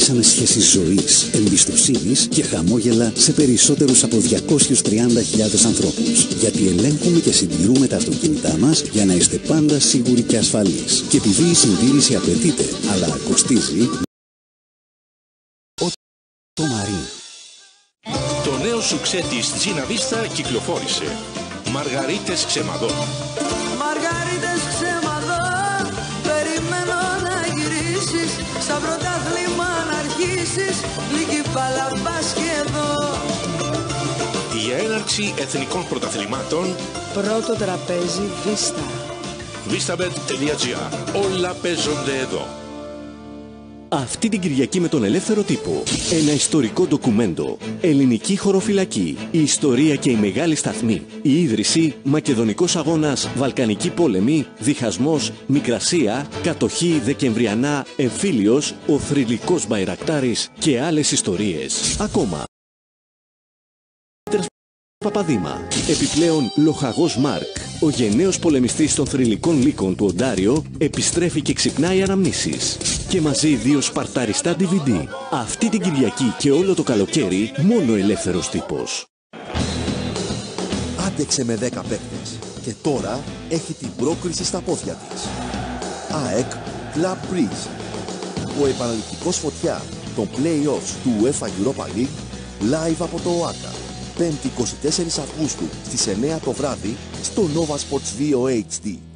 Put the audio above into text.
δημιουργήσαμε σχέσεις ζωής, εμπιστοσύνης και χαμόγελα σε περισσότερους από 230.000 ανθρώπους. Γιατί ελέγχουμε και συντηρούμε τα αυτοκίνητά μας για να είστε πάντα σίγουροι και ασφαλείς. Και επειδή η συντήρηση απαιτείται, αλλά κοστίζει, το Μαρίν. Το νέο σουξέ της Gina Vista κυκλοφόρησε. Μαργαρίτες Ξεμαδό. Μαργαρίτες Ξεμαδό, περιμένω να γυρίσεις, σαν πρωτάθλημα να αρχίσεις, λίγη παλαμπάς και εδώ. Η έναρξη εθνικών πρωταθλημάτων. Πρώτο τραπέζι Vista. Vistabet.gr. Όλα παίζονται εδώ. Αυτή την Κυριακή με τον Ελεύθερο Τύπο. Ένα ιστορικό ντοκουμέντο. Ελληνική χωροφυλακή. Η ιστορία και η μεγάλη σταθμή. Η ίδρυση, Μακεδονικός αγώνας, Βαλκανική πόλεμη, διχασμός, Μικρασία, κατοχή Δεκεμβριανά, εμφύλιος, ο θρυλικός Μπαϊρακτάρης και άλλες ιστορίες. Ακόμα. Παπαδήμα. Επιπλέον, Λοχαγός Μάρκ, ο γενναίος πολεμιστής των θρυλικών λύκων του Οντάριο, επιστρέφει και ξυπνάει αναμνήσεις. Και μαζί 2 σπαρταριστά DVD. Αυτή την Κυριακή και όλο το καλοκαίρι, μόνο Ελεύθερος Τύπος. Άντεξε με 10 παίκτες και τώρα έχει την πρόκριση στα πόδια της. ΑΕΚ Club Breeze. Ο επαναληπτικός φωτιά των play-offs του UEFA Europa League live από το ΟΑΚΑ. 5η 24 Αυγούστου στις 9 το βράδυ στο Nova Sports 2 HD.